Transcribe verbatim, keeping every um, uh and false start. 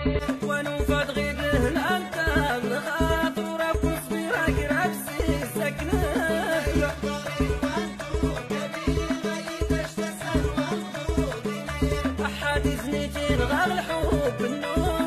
ونوفد غيده الأنتام خاطر رب صبيرة كرابسي سكنة أحد زنيتين غير الحب النور